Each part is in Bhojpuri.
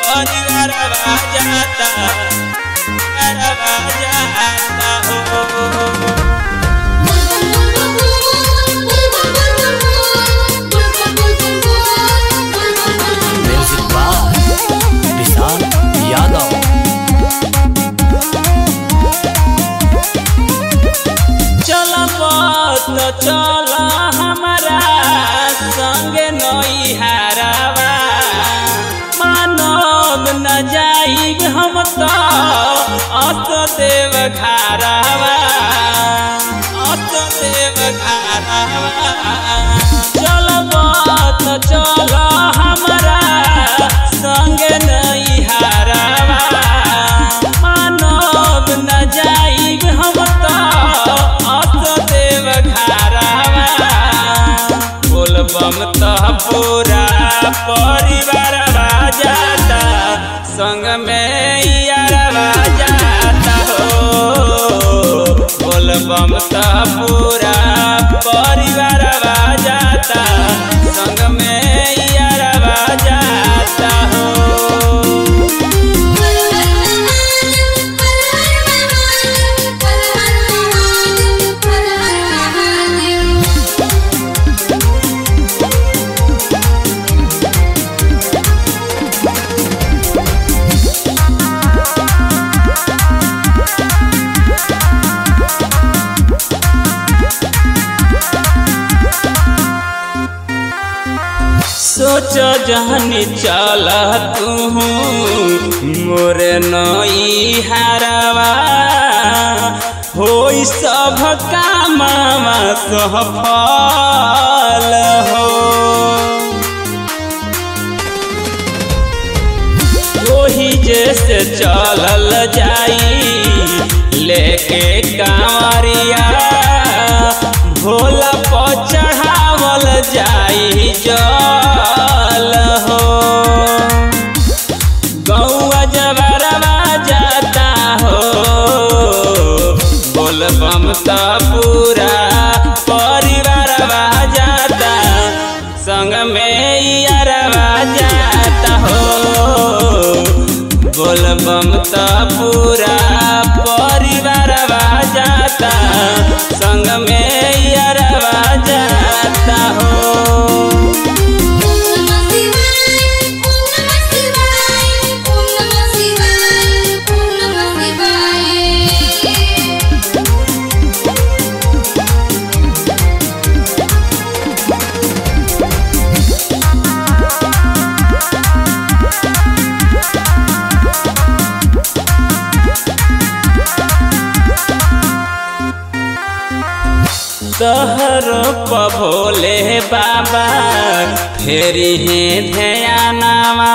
परिवार जाता हो। चल हमारा संगे नई हारावा मानव न जाइब हम तो अत देव घारावा चल चल हमारा संगे नई हारावा मानव न जाइब हम तो बम तो पूरा परिवार जाता संग में यार जाता हो। बोल बम तो पूरा परिवार जाता संग में यार जाता हो। सोच जहनी चल तू मोरे नई हारवा होई सब काम सफल हो। वही जैसे चलल जाई लेके कांवरिया भोला पर चढ़ावल जाई जल हो। गौआ जबरवा जाता हो। बोल बम तो पूरा परिवार जाता संग में यारवा जाता हो। बोल बम तो पूरा परिवार जाता संग में यारवा जाता हो। तहर भोले बाबा फेरी है ध्यानवा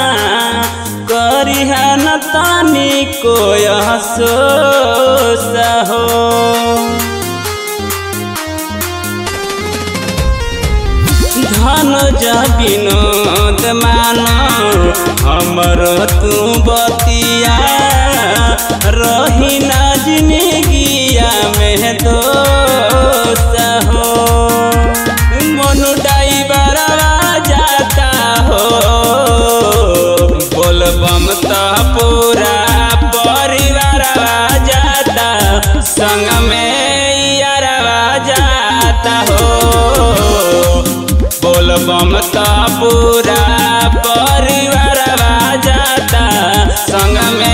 करी है न तानी को अफसोस हो। धन विनोद मानो हमर तू बतिया रही न जिंदगिया में दोस्त हो। मनु ड्राइवर जाता हो। बोल बम तो पूरा परिवार जाता संग में यारवा जाता हो। बोल बम तो पूरा परिवार जाता संग में